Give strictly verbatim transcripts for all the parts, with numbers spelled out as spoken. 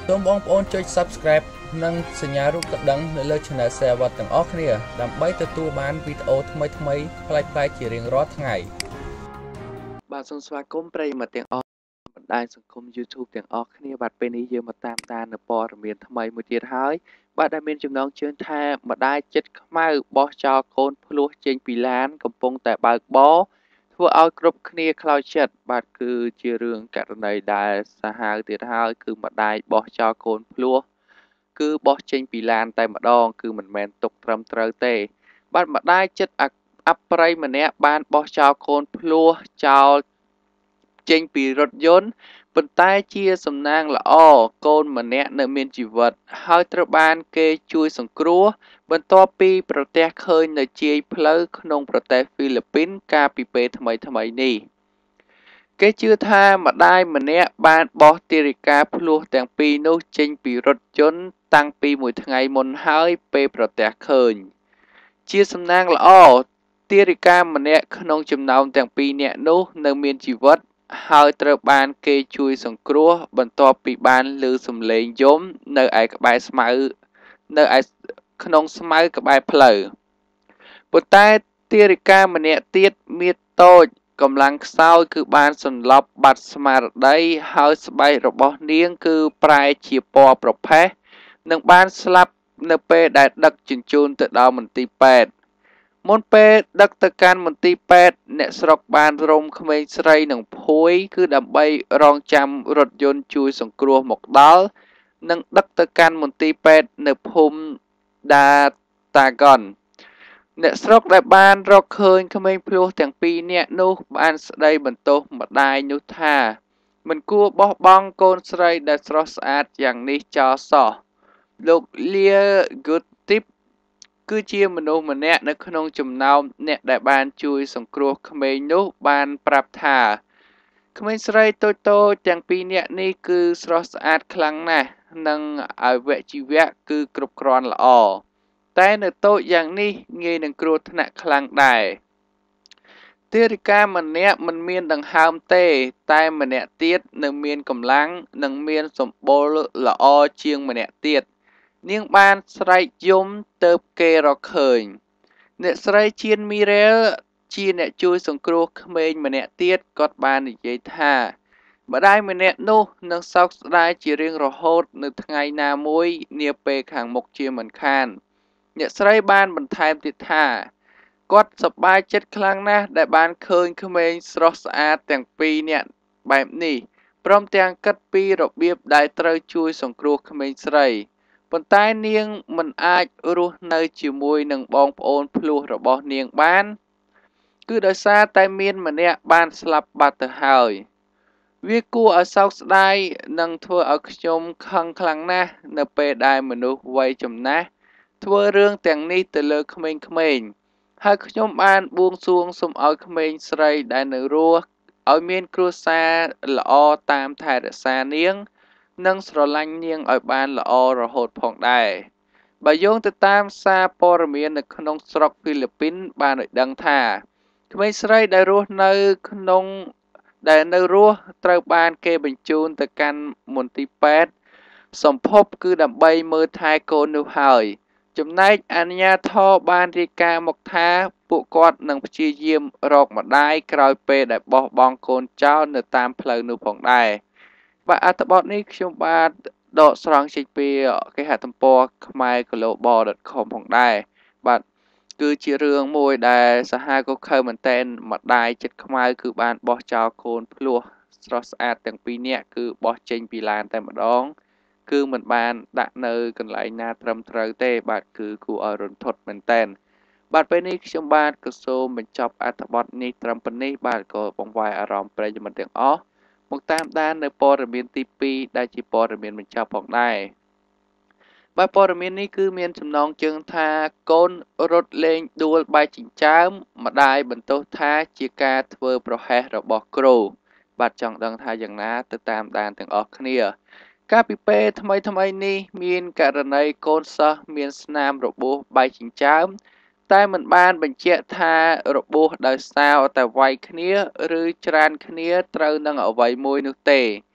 សូមបងប្អូនចុច Subscribe និងសញ្ញារូបកណ្ដឹងនៅលើ Channel សេវាវត្តទាំងអស់គ្នាដើម្បីទទួលបានវីដេអូថ្មីៗប្លែកៗជារៀងរាល់ថ្ងៃបាទសូមស្វាគមន៍ប្រិយមិត្តទាំងអស់បណ្ដាញសង្គម YouTube ទាំងអស់គ្នាបាទពេលនេះយើងមកតាមដាននៅព័ត៌មានថ្មីមួយទៀតហើយបាទដែលមានចំណងជើងថាម្ដាយចិត្តខ្មៅបោះចោលកូនភ្លោះចេញពីឡានកំពុងតែបើកបរធ្វើឲ្យគ្រប់គ្នាខ្លោចចិត្តបាទគឺជារឿងករណីដែលសាហាវទៀតហើយគឺម្ដាយបោះចោលកូនភ្លោះគឺបោះចេញពីឡានតែម្ដងគឺមិនមែនទុកត្រឹមត្រូវទេបាទម្ដាយចិត្តអប្រិយម្នាក់បានបោះចោលកូនភ្លោះចោលចេញពីរថយន្តប៉ុន្តែជាសំណាងល្អកូនម្នាក់នៅមានជីវិតហើយត្រូវបានគេជួយសង្គ្រោះបន្ទាប់ពីប្រទះឃើញនៅជាយផ្លូវក្នុងប្រទេសហ្វីលីពីនកាលពីពេលថ្មីថ្មីនេះគេជឿថាម្ដាយម្នាក់បានបោះទារិកាភ្លោះទាំងពីរនោះចេញពីរថយន្តតាំងពីមួយថ្ងៃមុនហើយពេលប្រទះឃើញជាសំណាងល្អទារិកាម្នាក់ក្នុងចំណោមទាំងពីរនាក់នោះនៅមានជីវិតហើយត្រូវបានគេជួយសង្គ្រោះបន្ទាប់ពីបានឮសំឡេងយំនៅឯក្បែរស្មៅនៅឯក្នុងស្មៅក្បែរផ្លូវប៉ុន្តែទារិកាម្នាក់ទៀតមៀតតូចកម្លាំងខ្សោយគឺបានសន្លប់បាត់ស្មារតីហើយស្បែករបស់នាងគឺប្រែជាពណ៌ប្រផេះនិងបានស្លាប់នៅពេលដែលដឹកជញ្ជូនទៅដល់មន្ទីរពេទ្យមុនពេលដឹកទៅកាន់មន្ទីរពេទ្យអ្នកស្រុកបានរំក្មេងស្រីនិងភួយគឺដើម្បីរងចាំរថយន្តជួយសង្គ្រោះមកដល់និងដឹកទៅកាន់មន្ទីរពេទ្យនៅភូមិដាតាហ្គនអ្នកស្រុកដែលបានរកឃើញក្មេងភ្លោះទាំងពីរនាក់នោះបានស្ដីបន្ទោសម្ដាយនោះថាមិនគួរបោះបង់កូនស្រីដែលស្រស់ស្អាតយ៉ាងនេះចោលសោះលោកលាហ្គូទីបគឺជាមនុស្សម្នាក់នៅក្នុងចំណោមអ្នកដែលបានជួយសង្គ្រោះក្មេងនោះបានប្រាប់ថាក្មេងស្រីតូចតូចទាំងពីរនាក់នេះគឺស្រស់ស្អាតខ្លាំងណាស់និងអាវជីវៈគឺគ្រប់គ្រាន់ល្អតែនៅតូចយ៉ាងនេះងាយនឹងគ្រោះថ្នាក់ខ្លាំងដែរទារិកាម្នាក់មិនមានដង្ហើមទេតែម្នាក់ទៀតនៅមានកម្លាំងនិងមានសម្បុរល្អជាងម្នាក់ទៀតនាងបានស្រែកយំទៅគេរកឃើញអ្នកស្រីជៀនមីរ៉ែលជាអ្នកជួយសង្គ្រោះក្មេងម្នាក់ទៀតគាត់បាននិយាយថាម្ដាយម្នាក់នោះនឹងសោកស្ដាយជារៀងរហូតនៅថ្ងៃណាមួយនាពេលខាងមុខជាមិនខានអ្នកស្រីបានបន្ថែមទៀតថាគាត់សប្បាយចិត្តខ្លាំងណាស់ដែលបានឃើញក្មេងស្រស់ស្អាតទាំងពីរនាក់បែបនេះព្រមទាំងគិតពីរបៀបដែលត្រូវជួយសង្គ្រោះក្មេងស្រីប៉ុន្តែនាងមិនអាចរស់នៅជាមួយនឹងបងប្អូនភ្លោះរបស់នាងបានគឺដោយសារតែមានម្នាក់បានស្លាប់បាត់ទៅហើយវាគួរឲ្យសោកស្ដាយនិងធ្វើឲ្យខ្ញុំខឹងខ្លាំងណាស់នៅពេលដែលមនុស្សវ័យចំណាស់ធ្វើរឿងទាំងនេះទៅលើក្មេងៗហើយខ្ញុំបានបួងសួងសូមឲ្យក្មេងស្រីដែលនៅរស់ឲ្យមានគ្រួសារល្អតាមថែរក្សានាងនិងស្រឡាញ់នាងឲ្យបានល្អរហូតផងដែរបើយោងទៅតាមសារព័ត៌មាននៅក្នុងស្រុកហ្វីលីពីនបានឲ្យដឹងថាក្មេងស្រីដែលរស់នៅក្នុងដែលនៅរស់ត្រូវបានគេបញ្ជូនទៅកាន់មន្ទីរពេទ្យសម្ភពគឺដើម្បីមើលថែកូននោះហើយចំណែកអាជ្ញាធរបានរាយការណ៍មកថាពួកគាត់នឹងព្យាយាមរកម្ដាយក្រោយពេលដែលបោះបង់កូនចោលនៅតាមផ្លូវនោះផងដែរបាទអត្ថបទនេះខ្ញុំបាទដកស្រង់ចេញពីគេហទំព័រខ្មែរ global ដុត com ផងដែរបាទគឺជារឿងមួយដែលសាហាវកុសខើមែនតែនម្ដាយចិត្តខ្មៅគឺបានបោះចោលកូនភ្លោះស្រស់ស្អាតទាំងពីរនាក់គឺបោះចេញពីឡានតែម្ដងគឺមិនបានដាក់នៅកន្លែងណាត្រឹមត្រូវទេបាទគឺគួរឲ្យរន្ធត់មែនតែនបាទពេលនេះខ្ញុំបាទក៏សូមបញ្ចប់អត្ថបទនេះត្រឹមប៉ុណ្នេះបាទក៏បង្វែរអារម្មណ៍ប្រិយមិត្តទាំងអស់មកតាមដាននៅព័ត៌មានទីពីរដែលជាព័ត៌មានបញ្ចប់ផងដែរបាទព័ត៌មាននេះគឺមានចំណងជើងថាកូនរត់លេងដួលបែកចិញ្ចើមម្ដាយបន្ទោសថាជាការធ្វើប្រហែសរបស់គ្រូបាទចង់ដឹងថាយ៉ាងណាទៅតាមដានទាំងអស់គ្នាកាលពីពេលថ្មីថ្មីនេះមានករណីកូនសិស្សមានស្នាមរបួសបែកចិញ្ចើមតែមិនបានបញ្ជាក់ថារបួសដោយសារតែវាយគ្នាឬច្រានគ្នាត្រូវនឹងអ្វីមួយនោះទេ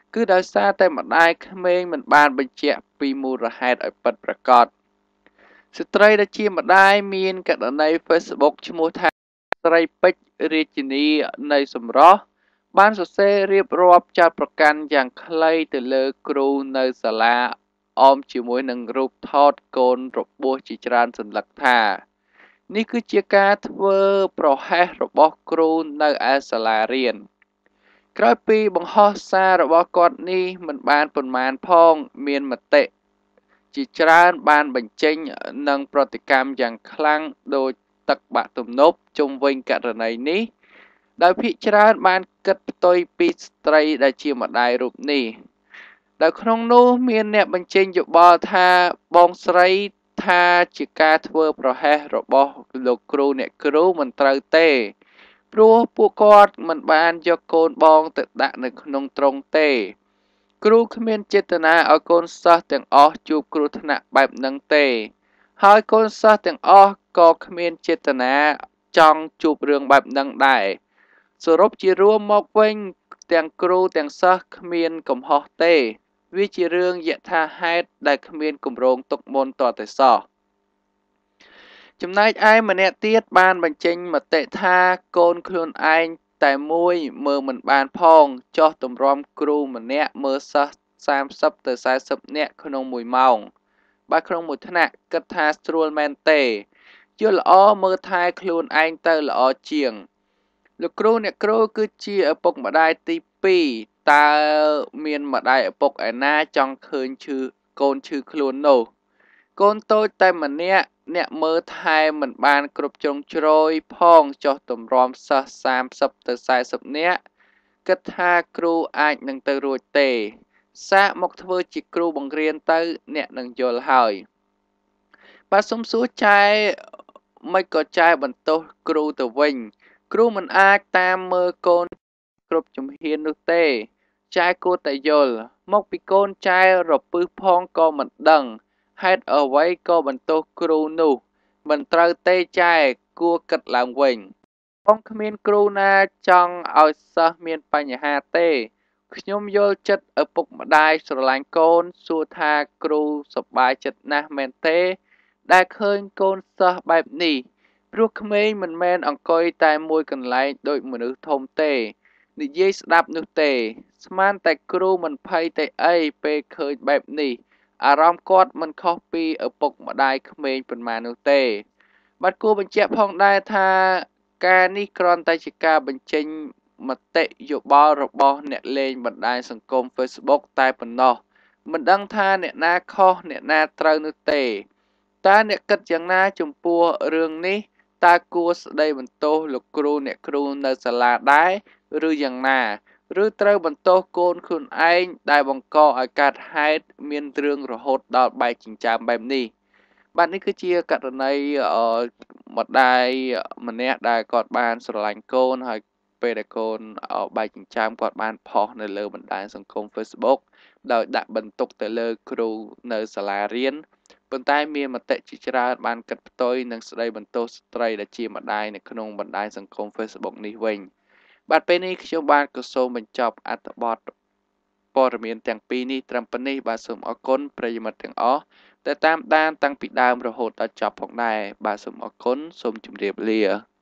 គឺដោយសារតែម្ដាយក្មេងមិនបានបញ្ជាក់ពីមូលហេតុឲ្យពិតប្រាកដស្ត្រីដែលជាម្ដាយមានករណី Facebook ឈ្មោះថាស្រីពេជ្ររាជិនីនៃសម្រស់បានសរសេររៀបរាប់ចោទប្រកាន់យ៉ាងខ្លីទៅលើគ្រូនៅសាលាអមជាមួយនឹងរូបថតកូនរបួសជាច្រើនសន្លឹកថានេះគឺជាការធ្វើប្រហែសរបស់គ្រូនៅឯសាលារៀនក្រោយពីបង្ហោះសាររបស់គាត់នេះមិនបានប៉ុន្មានផងមានមតិជាច្រើនបានបញ្ចេញនឹងប្រតិកម្មយ៉ាងខ្លាំងដោយទឹកបាក់ទំនប់ជុំវិញករណីនេះដោយភាគច្រើនបានគិតផ្ទុយពីស្ត្រីដែលជាម្ដាយរូបនេះដោយក្នុងនោះមានអ្នកបញ្ចេញយោបល់ថាបងស្រីថាជាការធ្វើប្រហែសរបស់លោកគ្រូអ្នកគ្រូមិនត្រូវទេព្រោះពួកគាត់មិនបានយកកូនបងទៅដាក់នៅក្នុងទ្រុងទេគ្រូគ្មានចេតនាឲ្យកូនសិស្សទាំងអស់ជួបគ្រោះថ្នាក់បែបហ្នឹងទេហើយកូនសិស្សទាំងអស់ក៏គ្មានចេតនាចង់ជួបរឿងបែបហ្នឹងដែរសរុបជារួមមកវិញទាំងគ្រូទាំងសិស្សគ្មានកំហុសទេវាជារឿងយថាហេតុដែលគ្មានគម្រោងទុកមុនតតែសោះចំណែកឯម្នាក់ទៀតបានបញ្ចេញមតិថាកូនខ្លួនឯងតែមួយមើលមិនបានផងចោះទម្រាំគ្រូម្នាក់មើលសិស្សសាមសិបទៅសែសិបនាក់ក្នុងមួយម៉ោងបើក្នុងមួយថ្នាក់គិតថាស្រួលមែនទេយល់ល្អមើលថែខ្លួនឯងទៅល្អជាងលោកគ្រូអ្នកគ្រូគឺជាឪពុកម្ដាយទីពីរតើមានម្ដាយឪពុកឯណាចង់ឃើញឈឺកូនឈឺខ្លួននោះកូនតូចតែម្នាក់អ្នកមើលថែមិនបានគ្រប់ជ្រុងជ្រោយផងចុះទម្រាំសិស្សសាមសិបទៅសែសិបនាក់គិតថាគ្រូអាចនឹងទៅរួចទេសាកមកធ្វើជាគ្រូបង្រៀនទៅអ្នកនឹងយល់ហើយបាទសុំសួរចែមិនក៏ចែបន្ទោសគ្រូទៅវិញគ្រូមិនអាចតាមមើលកូនគ្រប់ជំហាននោះទេចែគួរតែយល់មកពីកូនចែរពឹសផងក៏មិនដឹងហេតុអ្វីក៏បន្ទោសគ្រូនោះមិនត្រូវទេចែគួរគិតឡើងវិញបងគ្មានគ្រូណាចង់ឲ្យសិស្សមានបញ្ហាទេខ្ញុំយល់ចិត្តឪពុកម្ដាយស្រឡាញ់កូនសួរថាគ្រូសប្បាយចិត្តណាស់មែនទេដែលឃើញកូនសិស្សបែបនេះព្រោះក្មេងមិនមែនអង្គុយតែមួយកន្លែងដូចមនុស្សធំទេនិយាយស្ដាប់នោះទេស្មានតែគ្រូមិនភ័យតែអីពេលឃើញបែបនេះអារម្មណ៍គាត់មិនខុសពីឪពុកម្ដាយក្មេងប៉ុន្មាននោះទេបាទគួរបញ្ជាក់ផងដែរថាការនេះគ្រាន់តែជាការបញ្ចេញមតិយោបល់របស់អ្នកលេងបណ្ដាញសង្គម Facebook តែប៉ុណ្ណោះមិនដឹងថាអ្នកណាខុសអ្នកណាត្រូវនោះទេតើអ្នកគិតយ៉ាងណាចំពោះរឿងនេះតើគួរស្ដីបន្ទោសលោកគ្រូអ្នកគ្រូនៅសាលាដែរឬយ៉ាងណាឬត្រូវបន្ទោសកូនខ្លួនឯងដែលបង្កឲ្យកើតហេតុមានរឿងរហូតដល់បែកចិញ្ចើមបែបនេះបាទនេះគឺជាករណីម្ដាយម្នាក់ដែលគាត់បានស្រឡាញ់កូនហើយពេលដែលកូនបែកចិញ្ចើមគាត់បានផុសនៅលើបណ្ដាញសង្គម Facebook ដោយដាក់បន្ទុកទៅលើគ្រូនៅសាលារៀនប៉ុន្តែមានមតិជាច្រើនបានកាត់ផ្ទុយនិងស្ដីបន្ទោសស្ត្រីដែលជាម្ដាយនៅក្នុងបណ្ដាញសង្គម Facebook នេះវិញបាទពេលនេះខ្ញុំបានក៏សូមបញ្ចប់អត្ថបទព័ត៌មានទាំងពីរនេះត្រឹមប៉ុណ្នេះបាទសូមអរគុណប្រិយមិត្តទាំងអស់ដែលតាមដានតាំងពីដើមរហូតដល់ចប់ផងដែរបាទសូមអរគុណសូមជម្រាបលា